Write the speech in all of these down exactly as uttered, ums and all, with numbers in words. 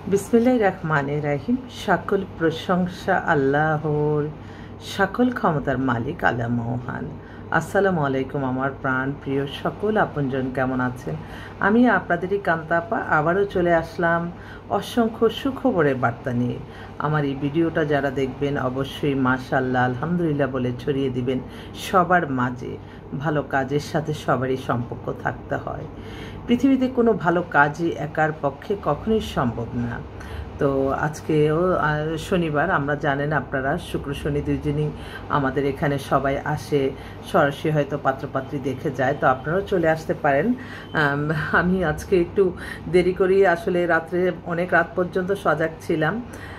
বিসমিল্লাহির রহমানির রহিম। সকল প্রশংসা আল্লাহর, সকল ক্ষমতার মালিক আল্লাহ মহান। আসসালামু আলাইকুম আমার প্রাণ প্রিয় সকল আপনজন, কেমন আছেন? আমি আপনাদেরই কান্তাপা আবারও চলে আসলাম অসংখ্য সুখবরের বার্তা নিয়ে। আমার এই ভিডিওটা যারা দেখবেন অবশ্যই মাশাআল্লাহ আলহামদুলিল্লাহ বলে ছড়িয়ে দিবেন সবার মাঝে। ভালো কাজের সাথে সবারই সম্পর্ক থাকতে হয়। পৃথিবীতে কোনো ভালো কাজই একার পক্ষে কখনোই সম্ভব না। তো আজকেও শনিবার, আমরা জানেন আপনারা শুক্র শনি দুই দিনই আমাদের এখানে সবাই আসে, সরাসরি হয়তো পাত্রপাত্রী দেখে যায়। তো আপনারাও চলে আসতে পারেন। আমি আজকে একটু দেরি করি, আসলে রাত্রে অনেক রাত পর্যন্ত সজাগ ছিলাম,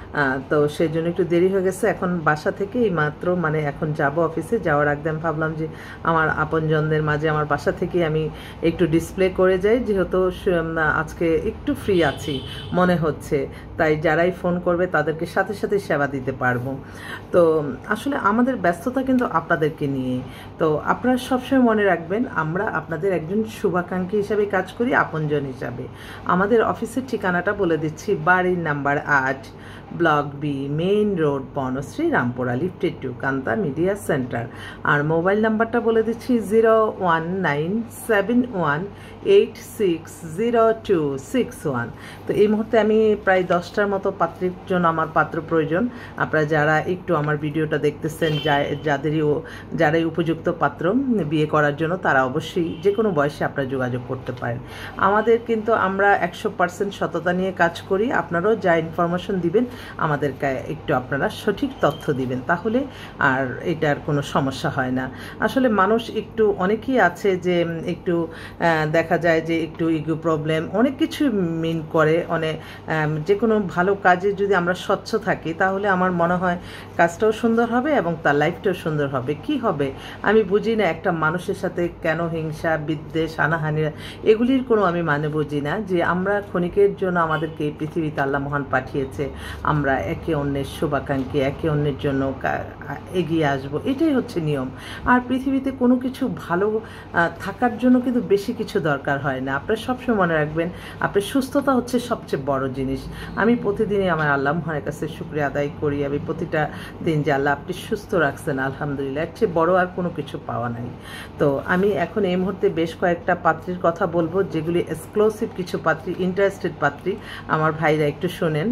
তো সেই জন্য একটু দেরি হয়ে গেছে। এখন বাসা থেকে এই মাত্র মানে এখন যাব অফিসে, যাওয়ার আগে আমি ভাবলাম যে আমার আপনজনদের মাঝে আমার বাসা থেকে আমি একটু ডিসপ্লে করে যাই, যেহেতু আজকে একটু ফ্রি আছি মনে হচ্ছে, তাই যারাই ফোন করবে তাদেরকে সাথে সাথে সেবা দিতে পারবো। তো আসলে আমাদের ব্যস্ততা কিন্তু আপনাদেরকে নিয়ে। তো আপনারা সবসময় মনে রাখবেন, আমরা আপনাদের একজন শুভাকাঙ্ক্ষী হিসাবে কাজ করি, আপনজন হিসাবে। আমাদের অফিসের ঠিকানাটা বলে দিচ্ছি, বাড়ির নাম্বার আট, block B, main road, Banasree, Rampura, lifted two, Kanta media centre. আর মোবাইল নাম্বারটা বলে দিচ্ছি zero one nine seven one eight six zero two six one. তো এই মুহূর্তে আমি প্রায় দশটার মতো পাত্রের জন্য আমার পাত্র প্রয়োজন। আপনারা যারা একটু আমার ভিডিওটা দেখতেছেন, যা যাদেরই যারাই উপযুক্ত পাত্র বিয়ে করার জন্য, তারা অবশ্যই যে কোনো বয়সে আপনারা যোগাযোগ করতে পারেন। আমাদের কিন্তু আমরা একশো পার্সেন্ট সততা নিয়ে কাজ করি। আপনারাও যা ইনফরমেশন দিবেন আমাদেরকে একটু আপনারা সঠিক তথ্য দিবেন, তাহলে আর এটার কোনো সমস্যা হয় না। আসলে মানুষ একটু অনেকেই আছে যে একটু দেখা যায় যে একটু ইগো প্রবলেম, অনেক কিছু মিন করে। অনেক যে কোনো ভালো কাজে যদি আমরা স্বচ্ছ থাকি, তাহলে আমার মনে হয় কাজটাও সুন্দর হবে এবং তার লাইফটাও সুন্দর হবে। কি হবে আমি বুঝি না, একটা মানুষের সাথে কেন হিংসা, বিদ্বেষ, হানাহানি, এগুলির কোনো আমি মানে বুঝি না। যে আমরা ক্ষণিকের জন্য আমাদেরকে এই পৃথিবীতে আল্লাহ মহান পাঠিয়েছে, আমরা একে অন্যের শুভাকাঙ্ক্ষী, একে অন্যের জন্য এগিয়ে আসব, এটাই হচ্ছে নিয়ম। আর পৃথিবীতে কোনো কিছু ভালো থাকার জন্য কিন্তু বেশি কিছু দরকার হয় না। আপনারা সবসময় মনে রাখবেন, আপনার সুস্থতা হচ্ছে সবচেয়ে বড় জিনিস। আমি প্রতিদিনই আমার আল্লাহ মহানের কাছে শুকরিয়া আদায় করি, আমি প্রতিটা দিন যে আল্লাহ আপনি সুস্থ রাখছেন, আলহামদুলিল্লাহ, এর চেয়ে বড় আর কোনো কিছু পাওয়া নাই। তো আমি এখন এই মুহূর্তে বেশ কয়েকটা পাত্রীর কথা বলবো, যেগুলি এক্সক্লুসিভ কিছু পাত্রী, ইন্টারেস্টেড পাত্রী, আমার ভাইরা একটু শোনেন।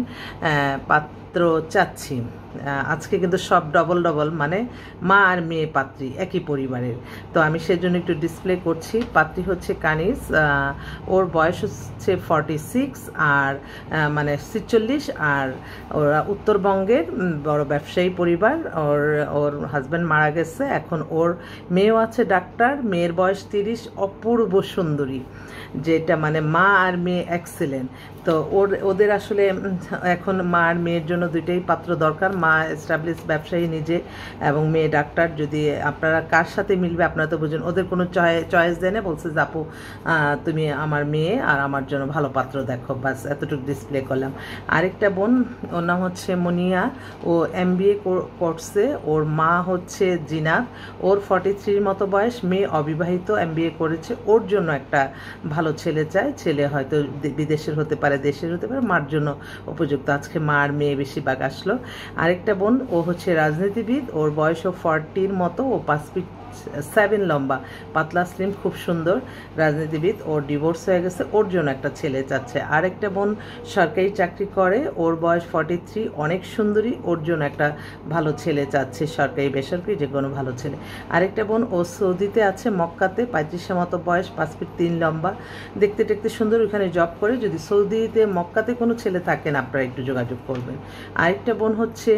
পাত্র চাচ্ছি আজকে কিন্তু সব ডবল ডবল, মানে মা আর মেয়ে পাত্রী একই পরিবারের। তো আমি সেজন্য একটু ডিসপ্লে করছি। পাত্রী হচ্ছে কানিজ, ওর বয়স হচ্ছে ফর্টি সিক্স আর মানে ছিচল্লিশ, আর ওরা উত্তরবঙ্গের বড় ব্যবসায়ী পরিবার। ওর ওর হাজব্যান্ড মারা গেছে, এখন ওর মেয়েও আছে ডাক্তার, মেয়ের বয়স তিরিশ, অপূর্ব সুন্দরী, যেটা মানে মা আর মেয়ে এক্সেলেন্ট। তো ওর ওদের আসলে এখন মা আর মেয়ের জন্য দুইটাই পাত্র দরকার। মা এস্টাবলিশ ব্যবসায়ী নিজে এবং মেয়ে ডাক্তার। যদি আপনারা কার সাথে মিলবে আপনারা তো বুঝেন, ওদের কোনো চয়েস দেয় না, বলছে যে আপু তুমি আমার মেয়ে আর আমার জন্য ভালো পাত্র দেখো, বাস এতটুকু ডিসপ্লে করলাম। আরেকটা বোন, ওর নাম হচ্ছে মনিয়া, ও এম বি এ করছে, ওর মা হচ্ছে জিনাত, ওর ফর্টি থ্রির মতো বয়স, মেয়ে অবিবাহিত, এম বি এ করেছে, ওর জন্য একটা ভালো ছেলে চায়। ছেলে হয়তো বিদেশের হতে পারে, দেশের হতে পারে, মার জন্য উপযুক্ত। আজকে মা আর মেয়ে বেশিরভাগ আসলো। আরেকটা বোন, ও হচ্ছে রাজনীতিবিদ, ওর বয়সও ফর্টির মতো, ও পাঁচ ফিট সেভেন লম্বা, পাতলা স্লিম, খুব সুন্দর, রাজনীতিবিদ, ওর ডিভোর্স হয়ে গেছে, ওর জন্য একটা ছেলে চাচ্ছে। আরেকটা বোন সরকারি চাকরি করে, ওর বয়স ফর্টি থ্রি, অনেক সুন্দরী, ওর জন্য একটা ভালো ছেলে চাচ্ছে, সরকারি বেসরকারি যে কোনো ভালো ছেলে। আরেকটা বোন, ও সৌদিতে আছে, মক্কাতে, পঁয়ত্রিশের মতো বয়স, পাঁচ ফিট তিন লম্বা, দেখতে টেকতে সুন্দর, ওখানে জব করে। যদি সৌদিতে মক্কাতে কোনো ছেলে থাকেন আপনারা একটু যোগাযোগ করবেন। আরেকটা বোন হচ্ছে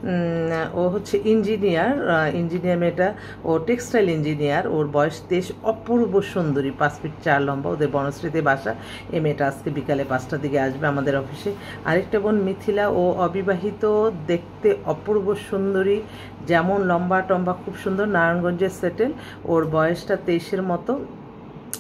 ও হচ্ছে ইঞ্জিনিয়ার, ইঞ্জিনিয়ার মেয়েটা, ও টেক্সটাইল ইঞ্জিনিয়ার, ওর বয়স তেইশ, অপূর্ব সুন্দরী, পাঁচ ফিট চার লম্বা, ওদের বনশ্রীতে বাসা। এই মেয়েটা আজকে বিকালে পাঁচটার দিকে আসবে আমাদের অফিসে। আরেকটা বোন মিথিলা, ও অবিবাহিত, দেখতে অপূর্ব সুন্দরী, যেমন লম্বা টম্বা, খুব সুন্দর, নারায়ণগঞ্জের সেটেল, ওর বয়সটা তেইশের মতো,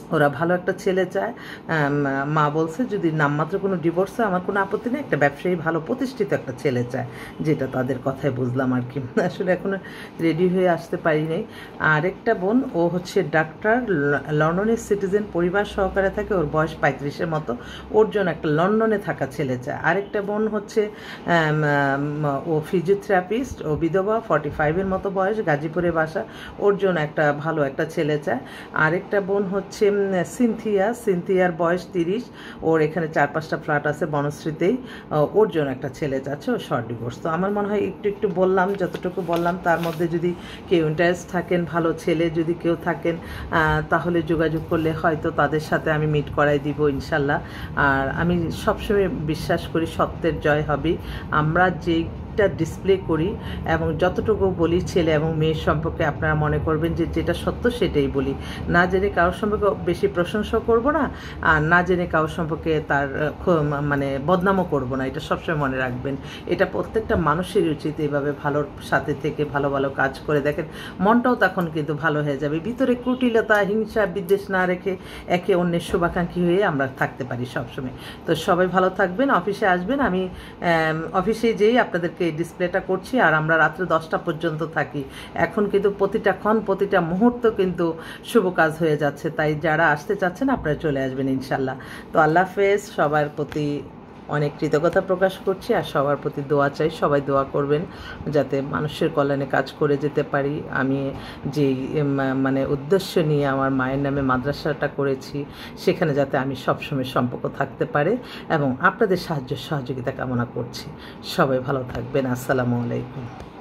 ওরা ভালো একটা ছেলে চায়। মা বলছে যদি নামমাত্র কোনো ডিভোর্স হয় আমার কোনো আপত্তি নেই, একটা ব্যবসায়ী ভালো প্রতিষ্ঠিত একটা ছেলে চায়, যেটা তাদের কথায় বুঝলাম আর কি। আসলে এখনও রেডি হয়ে আসতে পারিনি। আরেকটা বোন, ও হচ্ছে ডাক্তার, লন্ডনের সিটিজেন, পরিবার সহকারে থাকে, ওর বয়স পঁয়ত্রিশের মতো, ওর জন্য একটা লন্ডনে থাকা ছেলে চায়। আরেকটা বোন হচ্ছে ও ফিজিওথেরাপিস্ট, ও বিধবা, ফর্টি ফাইভের মতো বয়স, গাজীপুরে বাসা, ওর জন্য একটা ভালো একটা ছেলে চায়। আরেকটা বোন হচ্ছে সিনথিয়া, সিনথিয়ার বয়স তিরিশ, ওর এখানে চার পাঁচটা ফ্ল্যাট আছে বনশ্রীতেই, ওর জন্য একটা ছেলে চাচ্ছে, ও শর্ট ডিভোর্স। তো আমার মনে হয় একটু একটু বললাম, যতটুকু বললাম তার মধ্যে যদি কেউ ইন্টারেস্ট থাকেন, ভালো ছেলে যদি কেউ থাকেন, তাহলে যোগাযোগ করলে হয়তো তাদের সাথে আমি মিট করাই দিব ইনশাল্লাহ। আর আমি সবসময় বিশ্বাস করি সত্যের জয় হবে। আমরা যেই ডিসপ্লে করি এবং যতটুকু বলি ছেলে এবং মেয়ের সম্পর্কে, আপনারা মনে করবেন যে যেটা সত্য সেটাই বলি। না জেনে কারোর সম্পর্কে বেশি প্রশংসা করব না, আর না জেনে কারোর সম্পর্কে তার মানে বদনামও করব না, এটা সবসময় মনে রাখবেন। এটা প্রত্যেকটা মানুষের উচিত এইভাবে ভালোর সাথে থেকে ভালো ভালো কাজ করে দেখেন, মনটাও তখন কিন্তু ভালো হয়ে যাবে। ভিতরে কুটিলতা, হিংসা, বিদ্বেষ না রেখে একে অন্যের শুভাকাঙ্ক্ষী হয়ে আমরা থাকতে পারি সবসময়। তো সবাই ভালো থাকবেন, অফিসে আসবেন, আমি অফিসে যেই আপনাদেরকে এই ডিসপ্লেটা করছি, আর আমরা রাত্রে দশটা পর্যন্ত থাকি। এখন কিন্তু প্রতিটা ক্ষণ, প্রতিটা মুহূর্ত কিন্তু শুভ কাজ হয়ে যাচ্ছে, তাই যারা আসতে চাচ্ছেন আপনারা চলে আসবেন ইনশাল্লাহ। তো আল্লাহ হাফেজ, সবার প্রতি অনেক কৃতজ্ঞতা প্রকাশ করছি, আর সবার প্রতি দোয়া চাই, সবাই দোয়া করবেন যাতে মানুষের কল্যাণে কাজ করে যেতে পারি। আমি যেই মানে উদ্দেশ্য নিয়ে আমার মায়ের নামে মাদ্রাসাটা করেছি, সেখানে যাতে আমি সবসময় সম্পর্ক থাকতে পারে, এবং আপনাদের সাহায্য সহযোগিতা কামনা করছি। সবাই ভালো থাকবেন। আসসালামু আলাইকুম।